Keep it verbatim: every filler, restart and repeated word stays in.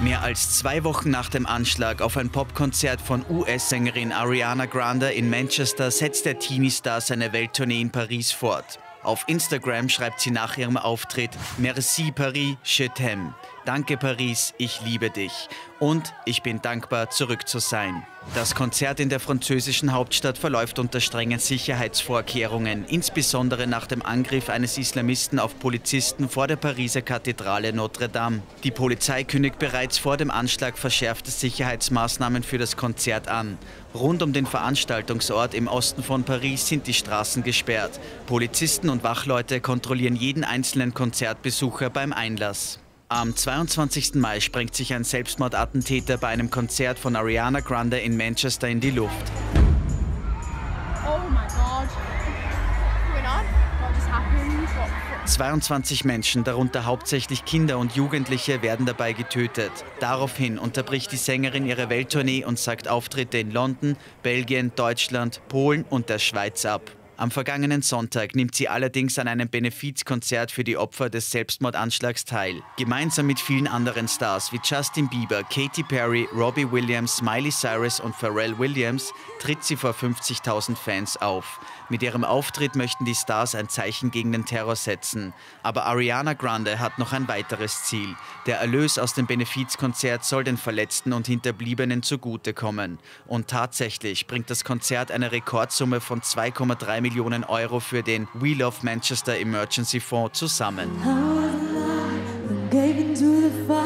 Mehr als zwei Wochen nach dem Anschlag auf ein Popkonzert von U S-Sängerin Ariana Grande in Manchester setzt der Teenie-Star seine Welttournee in Paris fort. Auf Instagram schreibt sie nach ihrem Auftritt: Merci Paris, je t'aime. Danke Paris, ich liebe dich. Und ich bin dankbar, zurück zu sein. Das Konzert in der französischen Hauptstadt verläuft unter strengen Sicherheitsvorkehrungen, insbesondere nach dem Angriff eines Islamisten auf Polizisten vor der Pariser Kathedrale Notre Dame. Die Polizei kündigt bereits vor dem Anschlag verschärfte Sicherheitsmaßnahmen für das Konzert an. Rund um den Veranstaltungsort im Osten von Paris sind die Straßen gesperrt. Polizisten und Wachleute kontrollieren jeden einzelnen Konzertbesucher beim Einlass. Am zweiundzwanzigsten Mai sprengt sich ein Selbstmordattentäter bei einem Konzert von Ariana Grande in Manchester in die Luft. Oh my God. What's going on? What just happened? What? zweiundzwanzig Menschen, darunter hauptsächlich Kinder und Jugendliche, werden dabei getötet. Daraufhin unterbricht die Sängerin ihre Welttournee und sagt Auftritte in London, Belgien, Deutschland, Polen und der Schweiz ab. Am vergangenen Sonntag nimmt sie allerdings an einem Benefizkonzert für die Opfer des Selbstmordanschlags teil. Gemeinsam mit vielen anderen Stars wie Justin Bieber, Katy Perry, Robbie Williams, Miley Cyrus und Pharrell Williams tritt sie vor fünfzigtausend Fans auf. Mit ihrem Auftritt möchten die Stars ein Zeichen gegen den Terror setzen. Aber Ariana Grande hat noch ein weiteres Ziel. Der Erlös aus dem Benefizkonzert soll den Verletzten und Hinterbliebenen zugutekommen. Und tatsächlich bringt das Konzert eine Rekordsumme von zwei Komma drei Millionen Euro für den We Love Manchester Emergency Fonds zusammen. I was alive and gave into the fire.